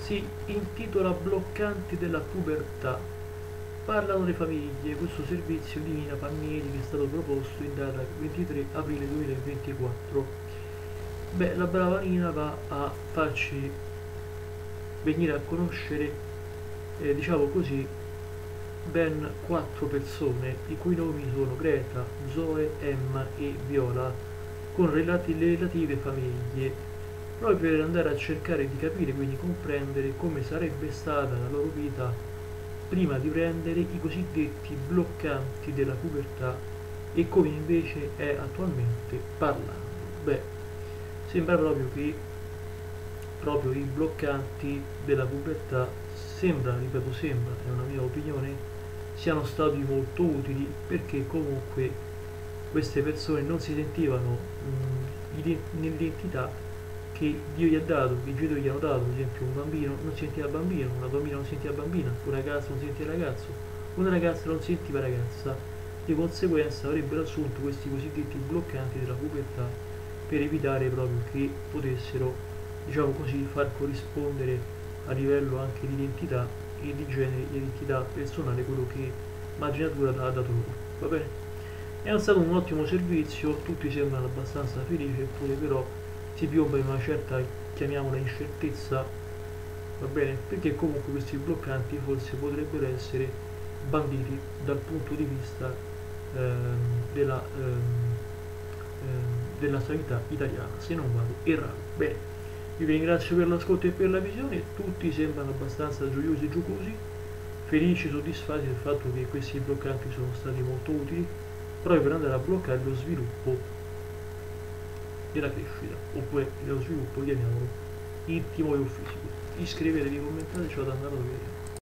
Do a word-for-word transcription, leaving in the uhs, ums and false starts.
Si intitola Bloccanti della pubertà. Parlano le famiglie, questo servizio di Nina Palmieri che è stato proposto in data ventitré aprile duemilaventiquattro. Beh, la brava Nina va a farci venire a conoscere, eh, diciamo così, ben quattro persone, i cui nomi sono Greta, Zoe, Emma e Viola, con relati- le relative famiglie, proprio per andare a cercare di capire, quindi comprendere come sarebbe stata la loro vita prima di prendere i cosiddetti bloccanti della pubertà e come invece è attualmente parlando. Beh, sembra proprio che proprio i bloccanti della pubertà sembra, ripeto sembra, è una mia opinione, siano stati molto utili perché comunque queste persone non si sentivano mh, nell'identità che Dio gli ha dato, che i genitori gli hanno dato. Per esempio un bambino non si sentiva bambino, una bambina non si sentiva bambina, un ragazzo non si sentiva ragazzo, una ragazza non si sentiva ragazza. Di conseguenza avrebbero assunto questi cosiddetti bloccanti della pubertà per evitare proprio che potessero, diciamo così, far corrispondere a livello anche di identità e di genere e di identità personale quello che madre natura ha dato loro. Va bene? È stato un ottimo servizio, tutti sembrano abbastanza felici, eppure però si piomba in una certa, chiamiamola, incertezza, va bene? Perché comunque questi bloccanti forse potrebbero essere banditi dal punto di vista ehm, della, ehm, ehm, della sanità italiana, se non vado errato. Bene, io vi ringrazio per l'ascolto e per la visione, tutti sembrano abbastanza gioiosi e giocosi, felici, soddisfatti del fatto che questi bloccanti sono stati molto utili, proprio per andare a bloccare lo sviluppo della crescita, oppure dello sviluppo, chiamiamolo, intimo e fisico. Iscrivetevi, commentate, ciao da Andaro.